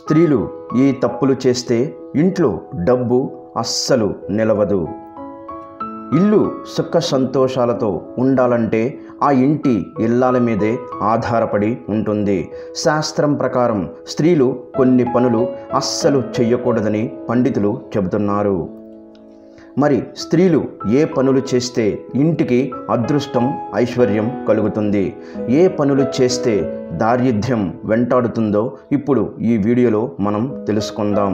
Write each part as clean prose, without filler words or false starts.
స్త్రీలు ఈ తప్పులు చేస్తే ఇంట్లో డబ్బు అస్సలు నిలవదు. ఇల్లు సుఖ సంతోషాలతో ఉండాలంటే ఆ ఇంటి ఇల్లాల మీదే ఆధారపడి ఉంటుంది. శాస్త్రం ప్రకారం స్త్రీలు కొన్ని పనులు అస్సలు చెయ్యకూడదని పండితులు చెబుతున్నారు. మరి స్త్రీలు ఏ పనులు చేస్తే ఇంటికి అదృష్టం, ఐశ్వర్యం కలుగుతుంది, ఏ పనులు చేస్తే దారిద్ర్యం వెంటాడుతుందో ఇప్పుడు ఈ వీడియోలో మనం తెలుసుకుందాం.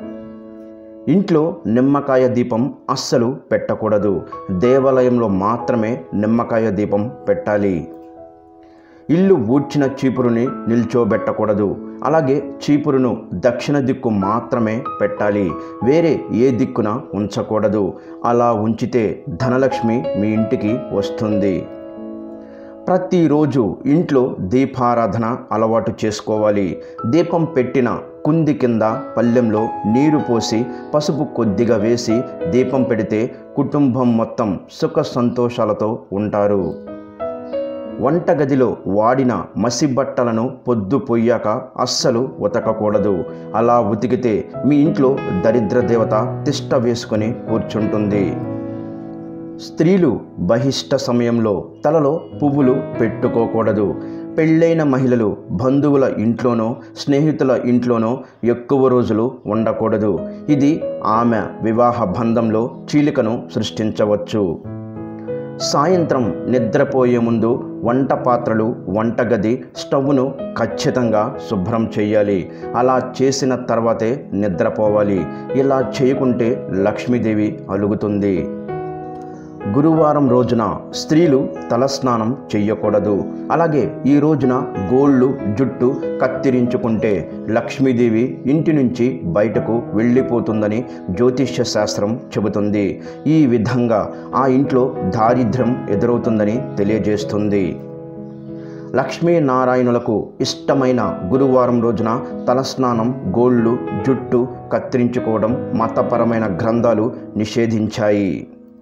ఇంట్లో నిమ్మకాయ దీపం అస్సలు పెట్టకూడదు. దేవాలయంలో మాత్రమే నిమ్మకాయ దీపం పెట్టాలి. ఇల్లు ఊడ్చిన చీపురుని నిల్చోబెట్టకూడదు. అలాగే చీపురును దక్షిణ దిక్కు మాత్రమే పెట్టాలి, వేరే ఏ దిక్కున ఉంచకూడదు. అలా ఉంచితే ధనలక్ష్మి మీ ఇంటికి వస్తుంది. ప్రతిరోజు ఇంట్లో దీపారాధన అలవాటు చేసుకోవాలి. దీపం పెట్టిన కుంది కింద పళ్ళెంలో నీరు పోసి పసుపు కొద్దిగా వేసి దీపం పెడితే కుటుంబం మొత్తం సుఖ సంతోషాలతో ఉంటారు. వంటగదిలో వాడిన మసి బట్టలను పొద్దుపోయాక అస్సలు ఉతకకూడదు. అలా ఉతికితే మీ ఇంట్లో దరిద్ర దేవత తిష్ట వేసుకొని కూర్చుంటుంది. స్త్రీలు బహిష్ట సమయంలో తలలో పువ్వులు పెట్టుకోకూడదు. పెళ్ళైన మహిళలు బంధువుల ఇంట్లోనో స్నేహితుల ఇంట్లోనో ఎక్కువ రోజులు ఉండకూడదు. ఇది ఆమె వివాహ బంధంలో చీలికను సృష్టించవచ్చు. సాయంత్రం నిద్రపోయే ముందు వంట పాత్రలు, వంటగది, స్టవ్ను ఖచ్చితంగా శుభ్రం చేయాలి. అలా చేసిన తర్వాతే నిద్రపోవాలి. ఇలా చేయకుంటే లక్ష్మీదేవి అలుగుతుంది. గురువారం రోజున స్త్రీలు తలస్నానం చెయ్యకూడదు. అలాగే ఈ రోజున గోళ్ళు, జుట్టు కత్తిరించుకుంటే లక్ష్మీదేవి ఇంటి నుంచి బయటకు వెళ్ళిపోతుందని జ్యోతిష్య శాస్త్రం చెబుతుంది. ఈ విధంగా ఆ ఇంట్లో దారిద్ర్యం ఎదురవుతుందని తెలియజేస్తుంది. లక్ష్మీనారాయణులకు ఇష్టమైన గురువారం రోజున తలస్నానం, గోళ్ళు, జుట్టు కత్తిరించుకోవడం మతపరమైన గ్రంథాలు నిషేధించాయి.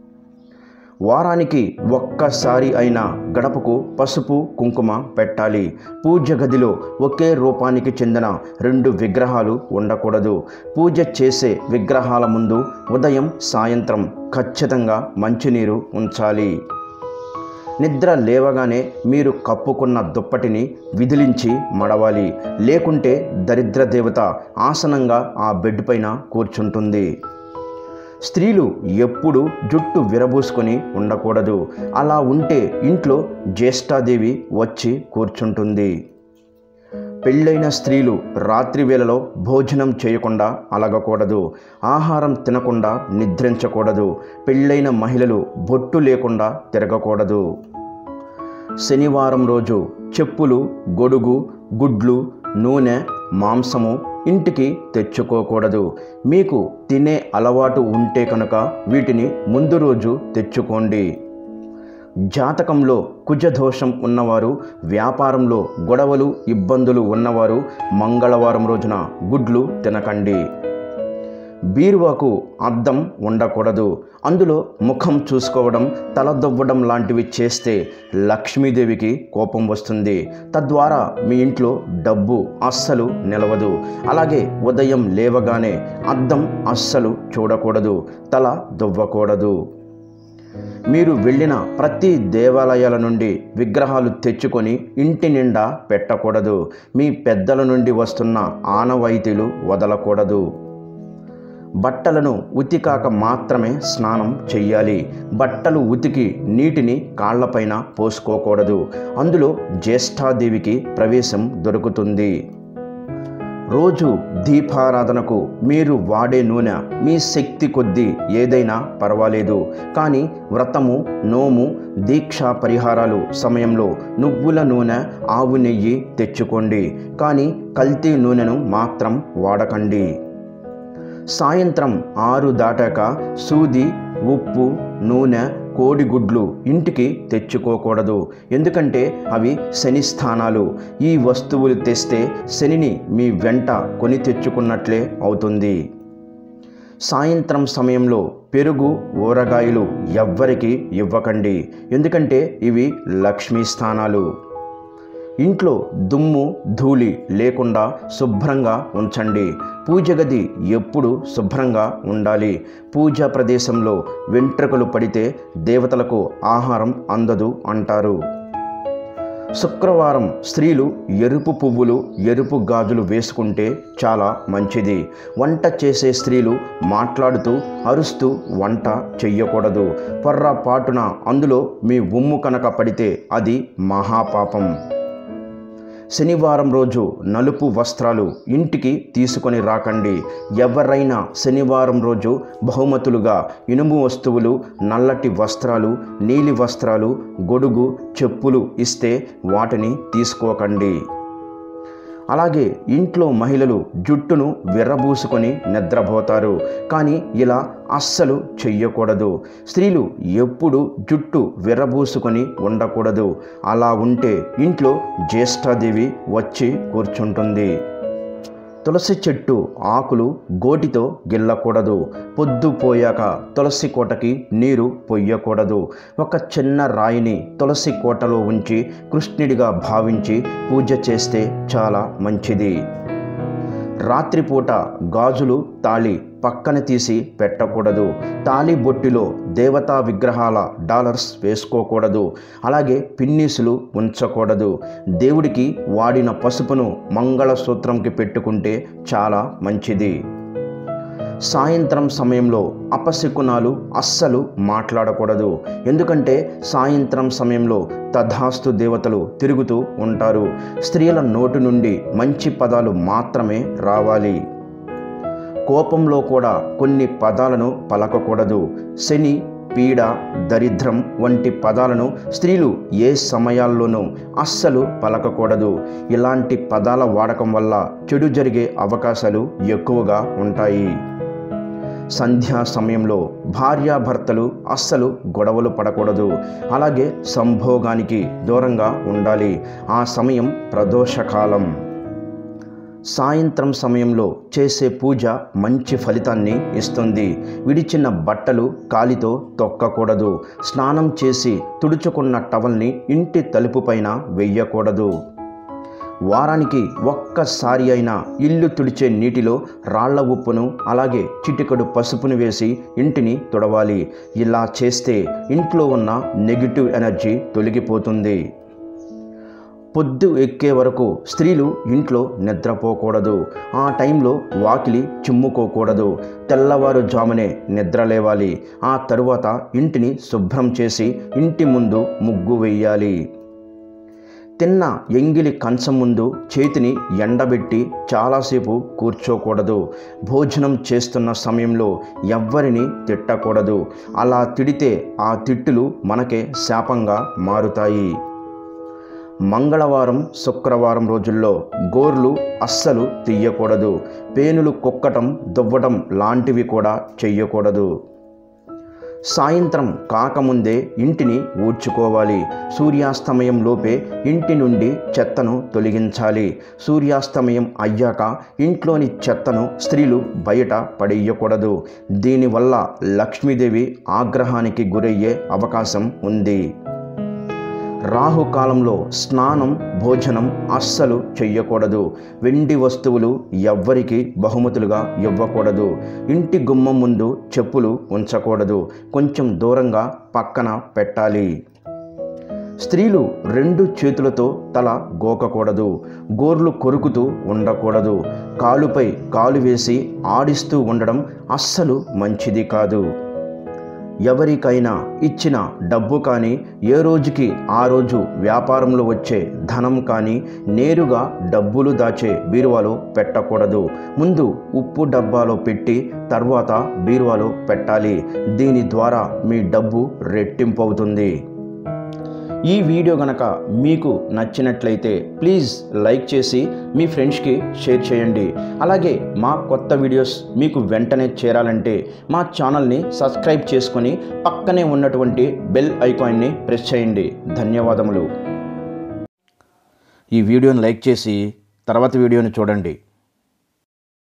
వారానికి ఒక్కసారి అయినా గడపకు పసుపు, కుంకుమ పెట్టాలి. పూజ గదిలో ఒకే రూపానికి చెందిన 2 విగ్రహాలు ఉండకూడదు. పూజ చేసే విగ్రహాల ముందు ఉదయం, సాయంత్రం ఖచ్చితంగా మంచినీరు ఉంచాలి. నిద్ర లేవగానే మీరు కప్పుకున్న దుప్పటిని విదిలించి మడవాలి. లేకుంటే దరిద్ర దేవత ఆసనంగా ఆ బెడ్ పైన కూర్చుంటుంది. స్త్రీలు ఎప్పుడు జుట్టు విరబూసుకొని ఉండకూడదు. అలా ఉంటే ఇంట్లో జ్యేష్ఠాదేవి వచ్చి కూర్చుంటుంది. పెళ్ళైన స్త్రీలు రాత్రి వేళలో భోజనం చేయకుండా అలగకూడదు. ఆహారం తినకుండా నిద్రించకూడదు. పెళ్ళైన మహిళలు బొట్టు లేకుండా తిరగకూడదు. శనివారం రోజు చెప్పులు, గొడుగు, గుడ్లు, నూనె, మాంసము ఇంటికి తెచ్చుకోకూడదు. మీకు తినే అలవాటు ఉంటే కనుక వీటిని ముందు రోజు తెచ్చుకోండి. జాతకంలో కుజదోషం ఉన్నవారు, వ్యాపారంలో గొడవలు, ఇబ్బందులు ఉన్నవారు మంగళవారం రోజున గుడ్లు తినకండి. బీరువాకు అద్దం ఉండకూడదు. అందులో ముఖం చూసుకోవడం, తలదొవ్వడం లాంటివి చేస్తే లక్ష్మీదేవికి కోపం వస్తుంది. తద్వారా మీ ఇంట్లో డబ్బు అస్సలు నిలవదు. అలాగే ఉదయం లేవగానే అద్దం అస్సలు చూడకూడదు, తల దువ్వకూడదు. మీరు వెళ్ళిన ప్రతి దేవాలయాల నుండి విగ్రహాలు తెచ్చుకొని ఇంటి నిండా పెట్టకూడదు. మీ పెద్దల నుండి వస్తున్న ఆనవాయితీలు వదలకూడదు. బట్టలను ఉతికాక మాత్రమే స్నానం చెయ్యాలి. బట్టలు ఉతికి నీటిని కాళ్లపైన పోసుకోకూడదు. అందులో జ్యేష్ఠాదేవికి ప్రవేశం దొరుకుతుంది. రోజు దీపారాధనకు మీరు వాడే నూనె మీ శక్తి కొద్దీ ఏదైనా పర్వాలేదు. కానీ వ్రతము, నోము, దీక్షా పరిహారాలు సమయంలో నువ్వుల నూనె, ఆవు నెయ్యి తెచ్చుకోండి. కానీ కల్తీ నూనెను మాత్రం వాడకండి. సాయంత్రం 6 దాటాక సూది, ఉప్పు, నూనె, కోడిగుడ్లు ఇంటికి తెచ్చుకోకూడదు. ఎందుకంటే అవి శని స్థానాలు. ఈ వస్తువులు తెస్తే శనిని మీ వెంట కొని తెచ్చుకున్నట్లే అవుతుంది. సాయంత్రం సమయంలో పెరుగు, ఊరగాయలు ఎవ్వరికి ఇవ్వకండి. ఎందుకంటే ఇవి లక్ష్మీ స్థానాలు. ఇంట్లో దుమ్ము ధూళి లేకుండా శుభ్రంగా ఉంచండి. పూజ గది ఎప్పుడు శుభ్రంగా ఉండాలి. పూజా ప్రదేశంలో వెంట్రుకలు పడితే దేవతలకు ఆహారం అందదు అంటారు. శుక్రవారం స్త్రీలు ఎరుపు పువ్వులు, ఎరుపు గాజులు వేసుకుంటే చాలా మంచిది. వంట చేసే స్త్రీలు మాట్లాడుతూ అరుస్తూ వంట చెయ్యకూడదు. పొర్రపాటున అందులో మీ ఉమ్ము కనుక పడితే అది మహాపాపం. శనివారం రోజు నలుపు వస్త్రాలు ఇంటికి తీసుకొని రాకండి. ఎవరైనా శనివారం రోజు బహుమతులుగా ఇనుము వస్తువులు, నల్లటి వస్త్రాలు, నీలి వస్త్రాలు, గొడుగు, చెప్పులు ఇస్తే వాటిని తీసుకోకండి. అలాగే ఇంట్లో మహిళలు జుట్టును విర్రబూసుకొని నిద్రపోతారు. కానీ ఇలా అస్సలు చెయ్యకూడదు. స్త్రీలు ఎప్పుడు జుట్టు విర్రబూసుకొని ఉండకూడదు. అలా ఉంటే ఇంట్లో జ్యేష్ఠాదేవి వచ్చి కూర్చుంటుంది. తులసి చెట్టు ఆకులు గోటితో గిల్లకూడదు. పొద్దుపోయాక తులసి కోటకి నీరు పొయ్యకూడదు. ఒక చిన్న రాయిని తులసి కోటలో ఉంచి కృష్ణుడిగా భావించి పూజ చేస్తే చాలా మంచిది. రాత్రిపూట గాజులు, తాళి పక్కన తీసి పెట్టకూడదు. తాళి బొట్టిలో దేవతా విగ్రహాల డాలర్స్ వేసుకోకూడదు. అలాగే పిన్నీసులు ఉంచకూడదు. దేవుడికి వాడిన పసుపును మంగళసూత్రంకి పెట్టుకుంటే చాలా మంచిది. సాయంత్రం సమయంలో అపశకునాలు అస్సలు మాట్లాడకూడదు. ఎందుకంటే సాయంత్రం సమయంలో తథాస్తు దేవతలు తిరుగుతూ ఉంటారు. స్త్రీల నోటి నుండి మంచి పదాలు మాత్రమే రావాలి. కోపంలో కూడా కొన్ని పదాలను పలకకూడదు. శని, పీడ, దరిద్రం వంటి పదాలను స్త్రీలు ఏ సమయాల్లోనూ అస్సలు పలకకూడదు. ఇలాంటి పదాల వాడకం వల్ల చెడు జరిగే అవకాశాలు ఎక్కువగా ఉంటాయి. సంధ్యా సమయంలో భార్యాభర్తలు అస్సలు గొడవలు పడకూడదు. అలాగే సంభోగానికి దూరంగా ఉండాలి. ఆ సమయం ప్రదోషకాలం. సాయంత్రం సమయంలో చేసే పూజ మంచి ఫలితాన్ని ఇస్తుంది. విడిచిన బట్టలు కాలితో తొక్కకూడదు. స్నానం చేసి తుడుచుకున్న టవల్ని ఇంటి తలుపు పైన వెయ్యకూడదు. వారానికి ఒక్కసారి అయినా ఇల్లు తుడిచే నీటిలో రాళ్ల ఉప్పును అలాగే చిటికెడు పసుపును వేసి ఇంటిని తుడవాలి. ఇలా చేస్తే ఇంట్లో ఉన్న నెగిటివ్ ఎనర్జీ తొలగిపోతుంది. పొద్దు ఎక్కే వరకు స్త్రీలు ఇంట్లో నిద్రపోకూడదు. ఆ టైంలో వాకిలి చిమ్ముకోకూడదు. తెల్లవారుజామునే నిద్ర లేవాలి. ఆ తరువాత ఇంటిని శుభ్రం చేసి ఇంటి ముందు ముగ్గు వేయాలి. తిన్న ఎంగిలి కంచం ముందు చేతిని ఎండబెట్టి చాలాసేపు కూర్చోకూడదు. భోజనం చేస్తున్న సమయంలో ఎవ్వరిని తిట్టకూడదు. అలా తిడితే ఆ తిట్టులు మనకే శాపంగా మారుతాయి. మంగళవారం, శుక్రవారం రోజుల్లో గోర్లు అస్సలు తీయకూడదు. పేనులు కుక్కటం, దువ్వటం లాంటివి కూడా చెయ్యకూడదు. సాయంత్రం కాకముందే ఇంటిని ఊడ్చుకోవాలి. సూర్యాస్తమయం లోపే ఇంటి నుండి చెత్తను తొలగించాలి. సూర్యాస్తమయం అయ్యాక ఇంట్లోని చెత్తను స్త్రీలు బయట పడేయకూడదు. దీనివల్ల లక్ష్మీదేవి ఆగ్రహానికి గురయ్యే అవకాశం ఉంది. రాహుకాలంలో స్నానం, భోజనం అస్సలు చెయ్యకూడదు. వెండి వస్తువులు ఎవ్వరికి బహుమతులుగా ఇవ్వకూడదు. ఇంటి గుమ్మం ముందు చెప్పులు ఉంచకూడదు. కొంచెం దూరంగా పక్కన పెట్టాలి. స్త్రీలు 2 చేతులతో తల గోకకూడదు. గోర్లు కొరుకుతూ ఉండకూడదు. కాలుపై కాలు వేసి ఆడిస్తూ ఉండడం అస్సలు మంచిది కాదు. ఎవరికైనా ఇచ్చిన డబ్బు కానీ, ఏ రోజుకి ఆ రోజు వ్యాపారంలో వచ్చే ధనం కానీ నేరుగా డబ్బులు దాచే బీరువాలో పెట్టకూడదు. ముందు ఉప్పు డబ్బాలో పెట్టి తర్వాత బీరువాలో పెట్టాలి. దీని ద్వారా మీ డబ్బు రెట్టింపు అవుతుంది. ఈ వీడియో గనక మీకు నచ్చినట్లయితే ప్లీజ్ లైక్ చేసి మీ ఫ్రెండ్స్కి షేర్ చేయండి. అలాగే మా కొత్త వీడియోస్ మీకు వెంటనే చేరాలంటే మా ఛానల్ని సబ్స్క్రైబ్ చేసుకొని పక్కనే ఉన్నటువంటి బెల్ ఐకాన్ని ప్రెస్ చేయండి. ధన్యవాదములు. ఈ వీడియోని లైక్ చేసి తర్వాత వీడియోని చూడండి.